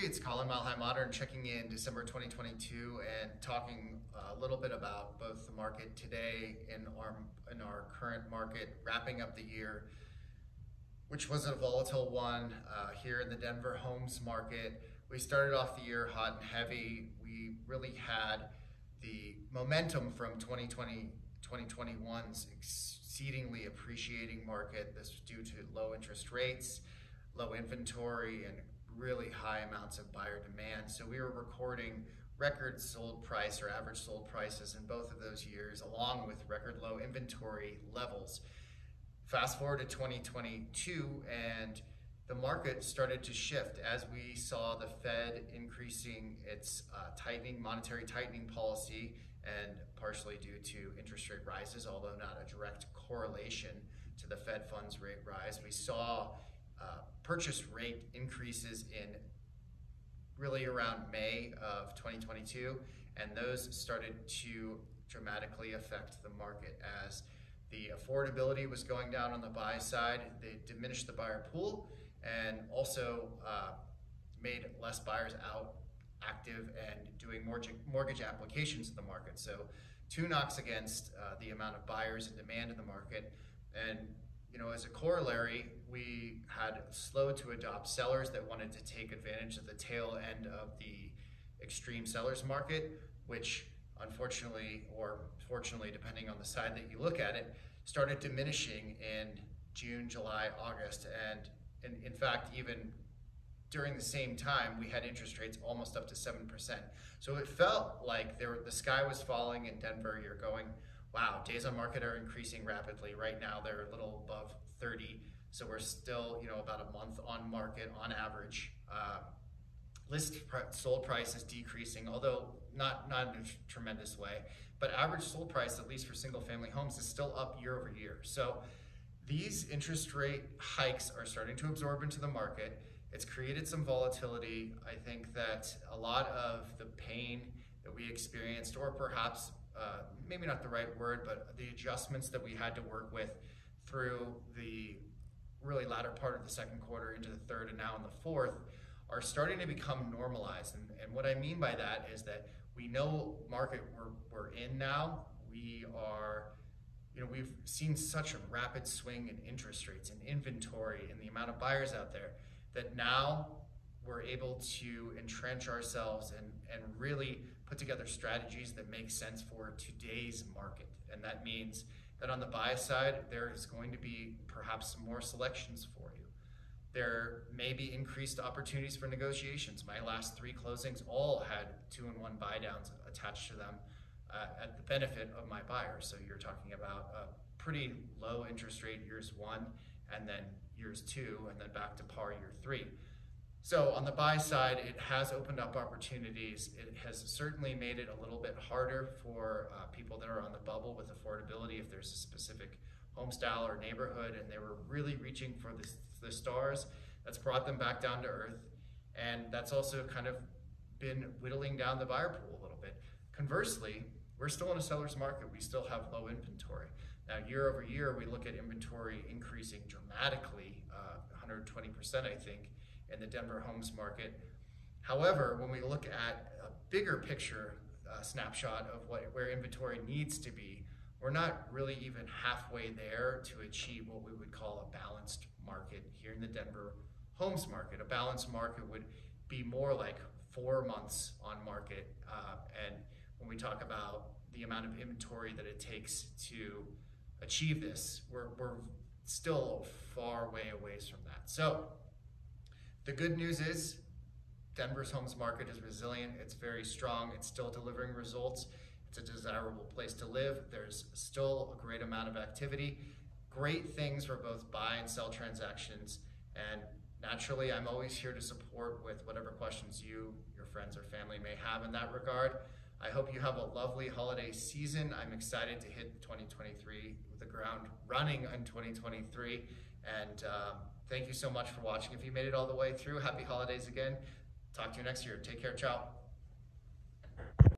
Hey, it's Colin Mile High Modern checking in December 2022 and talking a little bit about both the market today and in our current market, wrapping up the year, which was a volatile one here in the Denver homes market. We started off the year hot and heavy. We really had the momentum from 2021's exceedingly appreciating market. This was due to low interest rates, low inventory, and really high amounts of buyer demand. So we were recording record sold price or average sold prices in both of those years, along with record low inventory levels. Fast forward to 2022, and the market started to shift as we saw the Fed increasing its monetary tightening policy, and partially due to interest rate rises, although not a direct correlation to the Fed funds rate rise. We saw purchase rate increases in really around May of 2022, and those started to dramatically affect the market as the affordability was going down on the buy side. They diminished the buyer pool and also made less buyers active and doing mortgage applications in the market. So two knocks against the amount of buyers and demand in the market. And as a corollary, we had slow to adopt sellers that wanted to take advantage of the tail end of the extreme sellers market, which unfortunately, or fortunately, depending on the side that you look at it, started diminishing in June, July, August. And in fact, even during the same time, we had interest rates almost up to 7%. So it felt like the sky was falling in Denver. You're going, wow, days on market are increasing rapidly. Right now, they're a little above 30. So we're still, about a month on market on average. Sold price is decreasing, although not in a tremendous way. But average sold price, at least for single family homes, is still up year over year. So these interest rate hikes are starting to absorb into the market. It's created some volatility. I think that a lot of the pain that we experienced, or perhaps maybe not the right word, but the adjustments that we had to work with through the really latter part of the second quarter into the third and now in the fourth, are starting to become normalized. And what I mean by that is that we know market we're in now. We are, we've seen such a rapid swing in interest rates and inventory and the amount of buyers out there that now we're able to entrench ourselves and really put together strategies that make sense for today's market. And that means that on the buy side, there is going to be perhaps some more selections for you. There may be increased opportunities for negotiations. My last 3 closings all had 2-in-1 buy downs attached to them at the benefit of my buyers. So you're talking about a pretty low interest rate years 1, and then years 2, and then back to par year 3. So on the buy side, it has opened up opportunities. It has certainly made it a little bit harder for people that are on the bubble with affordability if there's a specific home style or neighborhood and they were really reaching for the stars. That's brought them back down to earth. And that's also kind of been whittling down the buyer pool a little bit. Conversely, we're still in a seller's market. We still have low inventory. Now, year over year, we look at inventory increasing dramatically, 120%, I think, in the Denver homes market. However, when we look at a bigger picture snapshot of where inventory needs to be, we're not really even halfway there to achieve what we would call a balanced market here in the Denver homes market. A balanced market would be more like 4 months on market. And when we talk about the amount of inventory that it takes to achieve this, we're still far way away from that. So the good news is Denver's homes market is resilient. It's very strong. It's still delivering results. It's a desirable place to live. There's still a great amount of activity. Great things for both buy and sell transactions. And naturally, I'm always here to support with whatever questions you, your friends, or family may have in that regard. I hope you have a lovely holiday season. I'm excited to hit 2023 with the ground running in 2023. And thank you so much for watching. If you made it all the way through, happy holidays again. Talk to you next year. Take care. Ciao.